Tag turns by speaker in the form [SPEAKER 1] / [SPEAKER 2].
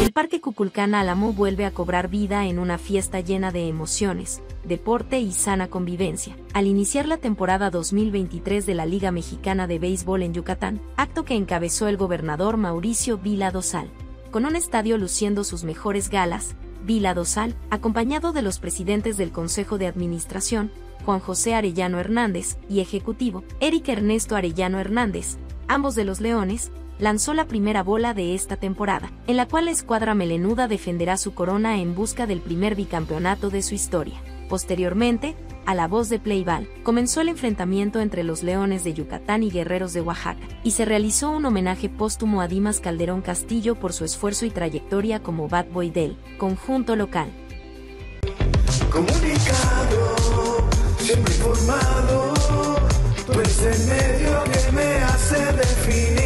[SPEAKER 1] El Parque Kukulcán Álamo vuelve a cobrar vida en una fiesta llena de emociones, deporte y sana convivencia, al iniciar la temporada 2023 de la Liga Mexicana de Béisbol en Yucatán, acto que encabezó el gobernador Mauricio Vila Dosal. Con un estadio luciendo sus mejores galas, Vila Dosal, acompañado de los presidentes del Consejo de Administración, Juan José Arellano Hernández, y Ejecutivo, Eric Ernesto Arellano Hernández, ambos de los Leones, lanzó la primera bola de esta temporada, en la cual la escuadra melenuda defenderá su corona en busca del primer bicampeonato de su historia. Posteriormente, a la voz de Playball, comenzó el enfrentamiento entre los Leones de Yucatán y Guerreros de Oaxaca, y se realizó un homenaje póstumo a Dimas Calderón Castillo por su esfuerzo y trayectoria como Bat Boy del conjunto local.
[SPEAKER 2] Comunicado, siempre informado, tú eres el medio que me hace definir.